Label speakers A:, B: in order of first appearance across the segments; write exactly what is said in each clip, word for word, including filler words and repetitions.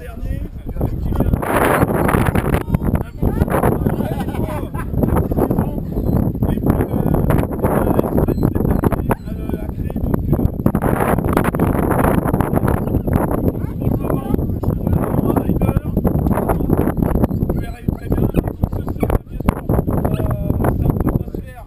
A: dernier, qui vient un peu de et puis l'extrême cette année a créé donc autrement, on a un rider, vous verrez très bien, et tout ceci, bien sûr, ça ne peut pas se faire.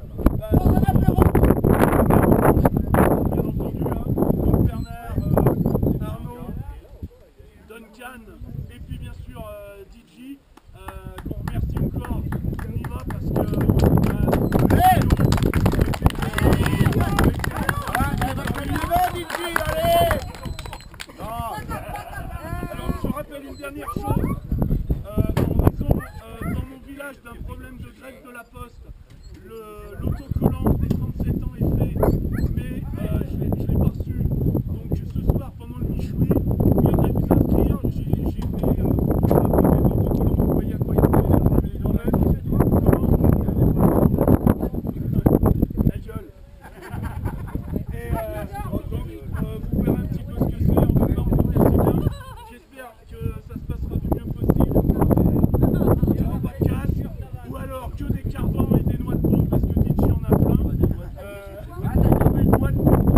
A: Bien entendu, hein, donc Bernard, euh, Arnaud, Duncan, et puis bien sûr euh, D J, euh, qu'on remercie encore, on y va parce que... Euh, hey alors je rappelle une dernière chose, euh, en raison euh, dans mon village d'un problème de grève de la poste, l'autocollant des trente-sept ans est fait, mais euh, je ne l'ai pas reçu. Donc ce soir, pendant le Michoui, vous viendrez vous inscrire. J'ai fait euh, un peu d'autocollant, vous voyez à quoi il y a des la gueule. Et euh, donc euh, vous verrez un petit peu ce que c'est. En tout cas, on vous remercie bien. J'espère que ça se passera du mieux possible. Il n'y aura pas de casse, ou alors que des carbons et des noix de pompe, parce que D J en a plein. Euh, une noix de pompe.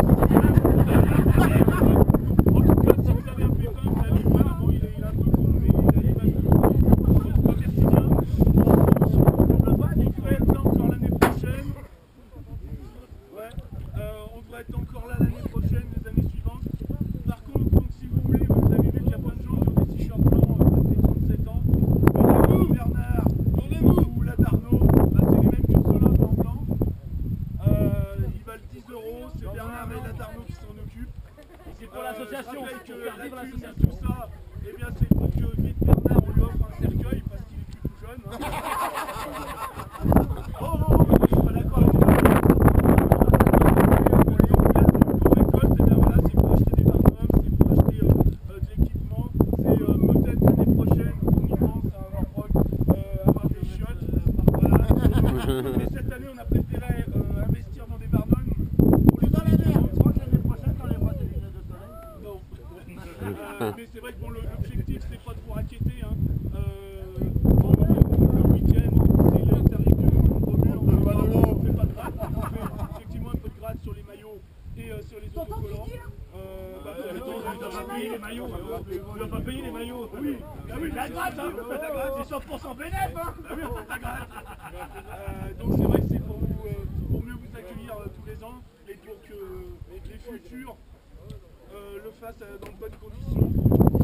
A: En tout cas, si vous avez un pépin, vous allez voir. Bon, il est, il est un peu con, mais il a l'image de con. En tout cas, merci bien. On devrait être là encore l'année prochaine. Ouais, euh, on devrait être encore là l'année prochaine, les années suivantes. Par contre, donc, si vous voulez, vous avez vu qu'il y a plein de gens qui ont des t-shirts blancs avec des trente-sept ans. Tournez-vous, Bernard, tournez-vous, ou la d'Arnaud, bah, c'est les mêmes que ceux-là blanc blanc. Euh, ils valent dix euros, c'est Bernard et la d'Arnaud qui s'en occupent. C'est pour l'association. Euh, je rappelle que la thune et tout ça, eh bien c'est pour que vite Bernard on lui offre un cercueil parce qu'il est plus tout jeune. Hein. Oh, oh, oh, je suis pas d'accord avec ça. C'est pour acheter des barnums, c'est pour acheter euh, de l'équipement, c'est euh, peut-être l'année prochaine, on y pense à avoir rock, euh, avoir des chiottes, voilà. Mais cette année on a préféré euh, investir dans des barnums pour les années suivantes. Je crois que l'année prochaine on les voit des lunettes de soleil. Non. euh, mais c'est vrai que bon, l'objectif c'est pas de vous raqueter. Hein. Euh, bon, le week-end c'est le tarif du Romul, on ne fait pas de gratte, on fait effectivement un peu de gratte sur les maillots et euh, sur les autocollants. Euh, bah, vous n'avez pas payé les maillots. Tu n'as pas payé les maillots. Oui, ah oui, la gratte, hein. C'est cent pour cent bénéf, hein. Ah oui, on fait la gratte. Euh, donc c'est vrai que c'est pour, vous, euh, pour mieux vous accueillir euh, tous les ans et pour que euh, les futurs euh, le fassent euh, dans de bonnes conditions.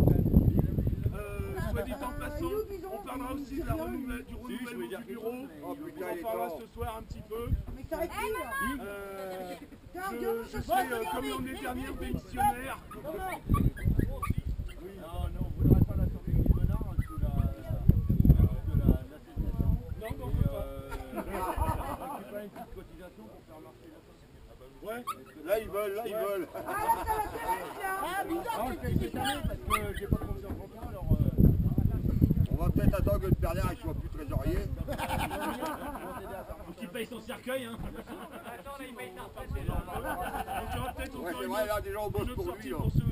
A: Euh, soit dit en passant, on parlera aussi de la renouvelle, du renouvellement du bureau. On en parlera ce soir un petit peu. Euh, je, je serai, euh, comme l'année dernière, démissionnaire. Oui.
B: Non, non, on ne voudrait pas la sortie du Bonnard de l'association.
A: Non, non, on ne peut pas.
B: Euh, récupérer une petite cotisation pour faire marcher l'association.
A: Ouais.
C: Là ils veulent, là ils veulent.
B: Non, je fais cette année parce que j'ai pas confiance en toi, alors... Euh...
C: On va peut-être attendre que le Bernard il soit plus trésorier.
B: Faut qu'il paye son cercueil, hein.
D: Attends, là, il paye sa retraite.
A: Donc il y aura peut-être
C: Ouais,
A: encore
C: c'est
A: une,
C: vrai, là, déjà on bosse
A: une autre
C: pour
A: sortie
C: lui. Là.
A: pour ceux...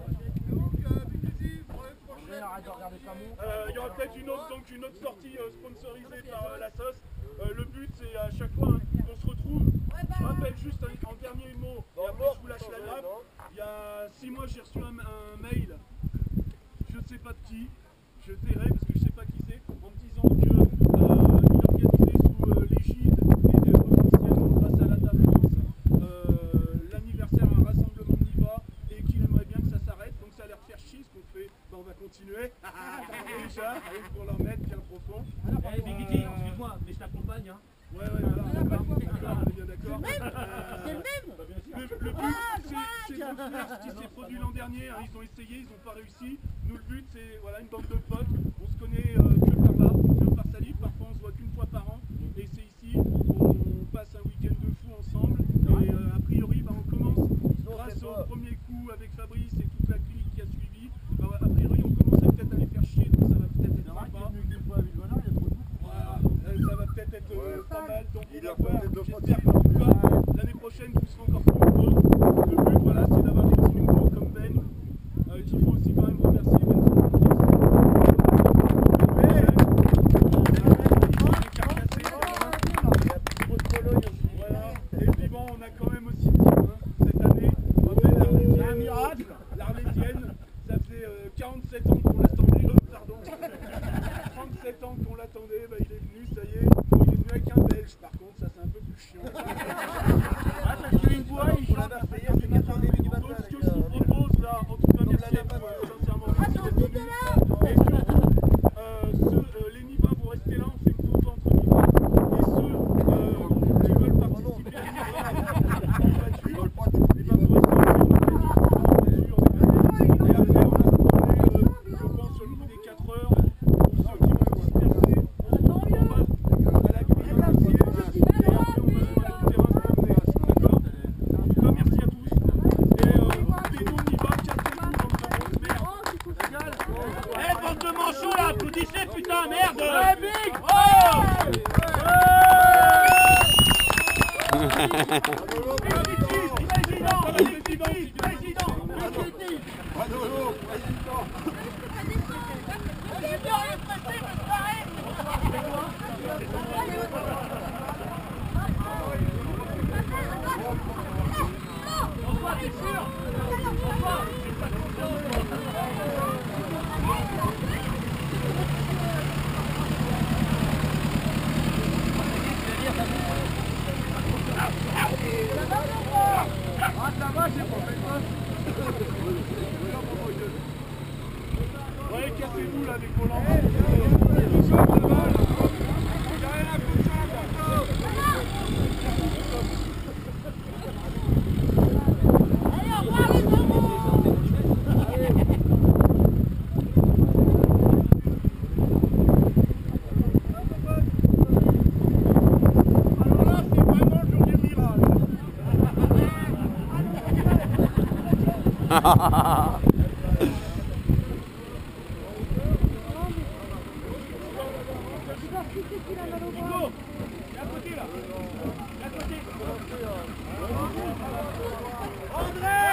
B: Arrête de regarder sa montre.
A: Euh, il y aura peut-être une autre, donc une autre sortie euh, sponsorisée par euh, la sauce. Euh, le but c'est à chaque fois hein, qu'on se retrouve. Je rappelle juste un, en dernier mot, et après je vous lâche la grappe. Il y a six mois j'ai reçu un, un mail, je ne sais pas de qui, je tairai parce que je ne sais pas qui c'est, en me disant que euh, il organisait sous euh, l'égide et euh, officiellement grâce à la T A France euh, l'anniversaire à un rassemblement de Niva et qu'il aimerait bien que ça s'arrête. Donc ça a l'air de faire chier ce qu'on fait, ben, on va continuer. Déjà, pour leur mettre bien profond.
B: Eh, Bigiti, excuse-moi, mais je t'accompagne, hein.
A: Ouais, ouais, voilà, d'accord, d'accord, on est bien d'accord.
E: C'est le même.
A: Bah, bien sûr. Le, le but, c'est de faire ce qui s'est produit l'an dernier. Hein. Ils ont essayé, ils n'ont pas réussi. Nous, le but, c'est voilà, une bande de potes. On se connaît euh, que par là, que par Salif. Parfois, on se voit qu'une fois par an. Et c'est ici, on passe un week-end de fou ensemble. Et euh, a priori, bah, on commence, grâce au premier coup avec Fabrice et toute la clique qui a suivi, bah, a priori, on commençait peut-être à les faire chier. Donc ça va peut-être être sympa. Voilà, ça va peut-être être euh, pas mal. Donc on va voir. J'espère qu'en tout cas, l'année prochaine, vous serez encore plus nombreux. Le but, voilà, c'est d'avoir des petits nouveaux comme Ben, euh, qu'il faut aussi quand même remercier. Ben, quarante-sept ans qu'on l'attendait, euh, pardon, trente-sept ans qu'on l'attendait, bah, il est venu, ça y est, bon, il est venu avec un Belge, par contre, ça c'est un peu plus chiant.
B: Ah, parce qu'il voit, il chante la Marseillaise, c'est quatre ans début du matin.
A: Donc ce que je vous propose là, en tout cas merci à vous, euh, sincèrement, merci d'être venus. Et surtout, euh, ceux, euh, les Nivas vont rester là, on fait une photo entre Nivas, et ceux euh, qui veulent participer à Nivas, en voiture, et ben vous restez en voiture, et après on va se promener, euh, je pense, sur le bout des quatre heures, pour ceux qui vont se disperser, on se prend en bas à la grille en acier, et après on va sur le terrain se promener, d'accord? En tout cas, merci à tous, et euh, Péno, Nivas, cassez-vous, bande de grosses merdes.
B: Eh, bande de manchots là, applaudissez putain, merde!
A: Ouais, big!
B: Oh!
A: Président, président, président,
C: Manolo, président.
A: Ouais, cassez-vous là des collants. Tout ça, ça va. J'ai rien à foutre, alors là, c'est vraiment le jour du mirage. Hugo, viens à côté là. Viens à côté. André!